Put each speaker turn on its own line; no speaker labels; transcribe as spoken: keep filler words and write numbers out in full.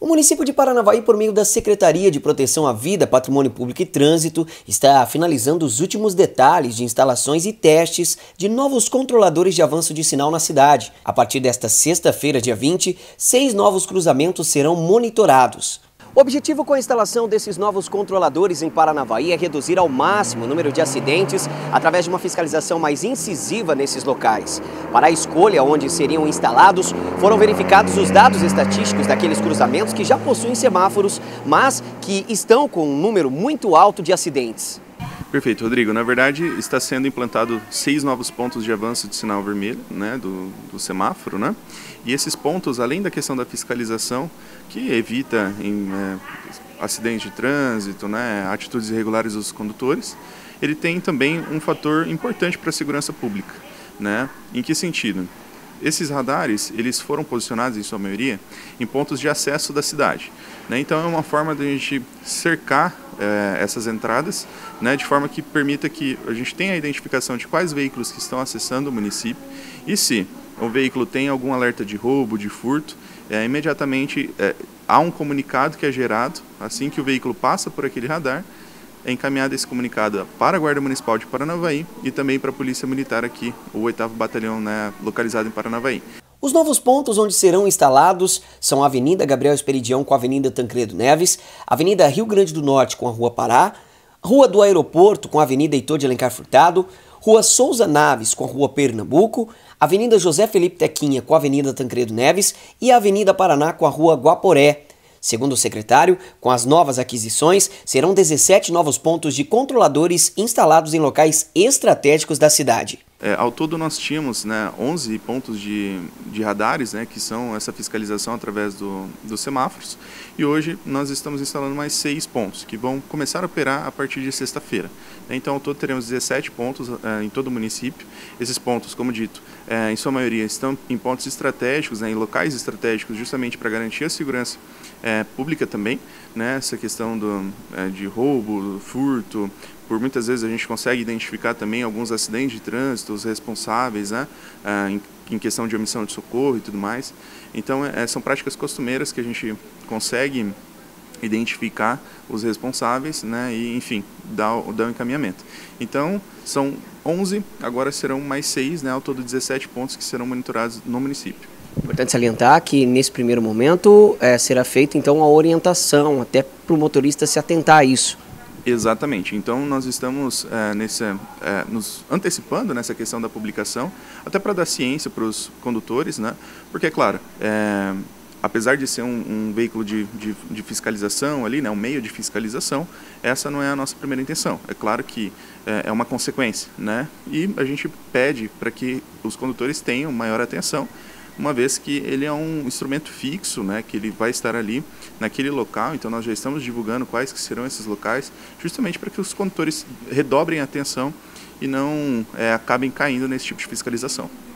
O município de Paranavaí, por meio da Secretaria de Proteção à Vida, Patrimônio Público e Trânsito, está finalizando os últimos detalhes de instalações e testes de novos controladores de avanço de sinal na cidade. A partir desta sexta-feira, dia vinte, seis novos cruzamentos serão monitorados. O objetivo com a instalação desses novos controladores em Paranavaí é reduzir ao máximo o número de acidentes através de uma fiscalização mais incisiva nesses locais. Para a escolha onde seriam instalados, foram verificados os dados estatísticos daqueles cruzamentos que já possuem semáforos, mas que estão com um número muito alto de acidentes.
Perfeito, Rodrigo. Na verdade, está sendo implantado seis novos pontos de avanço de sinal vermelho, né, do, do semáforo, né? E esses pontos, além da questão da fiscalização, que evita em, é, acidentes de trânsito, né, atitudes irregulares dos condutores, ele tem também um fator importante para a segurança pública, né? Em que sentido? Esses radares, eles foram posicionados, em sua maioria, em pontos de acesso da cidade, né? Então é uma forma de a gente cercar é, essas entradas, né, de forma que permita que a gente tenha a identificação de quais veículos que estão acessando o município e se o veículo tem algum alerta de roubo, de furto, é, imediatamente é, há um comunicado que é gerado assim que o veículo passa por aquele radar. É encaminhado esse comunicado para a Guarda Municipal de Paranavaí e também para a Polícia Militar aqui, o oitavo Batalhão, né, localizado em Paranavaí.
Os novos pontos onde serão instalados são a Avenida Gabriel Esperidião com a Avenida Tancredo Neves, Avenida Rio Grande do Norte com a Rua Pará, Rua do Aeroporto com a Avenida Heitor de Alencar Furtado, Rua Souza Naves com a Rua Pernambuco, Avenida José Felipe Tequinha com a Avenida Tancredo Neves e a Avenida Paraná com a Rua Guaporé. Segundo o secretário, com as novas aquisições, serão dezessete novos pontos de controladores instalados em locais estratégicos da cidade.
É, ao todo nós tínhamos, né, onze pontos de, de radares, né, que são essa fiscalização através do, dos semáforos, e hoje nós estamos instalando mais seis pontos, que vão começar a operar a partir de sexta-feira. Então ao todo teremos dezessete pontos é, em todo o município. Esses pontos, como dito, é, em sua maioria estão em pontos estratégicos, né, em locais estratégicos, justamente para garantir a segurança é, pública também, né, essa questão do, é, de roubo, furto. Por muitas vezes a gente consegue identificar também alguns acidentes de trânsito, os responsáveis, né, em questão de omissão de socorro e tudo mais. Então é, são práticas costumeiras que a gente consegue identificar os responsáveis, né, e enfim, dar, dar um encaminhamento. Então são onze, agora serão mais seis, né, ao todo dezessete pontos que serão monitorados no município.
Importante salientar que nesse primeiro momento é, será feita então a orientação até para o motorista se atentar a isso.
Exatamente, então nós estamos é, nesse, é, nos antecipando nessa questão da publicação, até para dar ciência para os condutores, né? Porque, é claro, é, apesar de ser um, um veículo de, de, de fiscalização ali, né, um meio de fiscalização, essa não é a nossa primeira intenção. É claro que é, é uma consequência, né? E a gente pede para que os condutores tenham maior atenção, uma vez que ele é um instrumento fixo, né, que ele vai estar ali naquele local. Então nós já estamos divulgando quais que serão esses locais, justamente para que os condutores redobrem a atenção e não é, acabem caindo nesse tipo de fiscalização.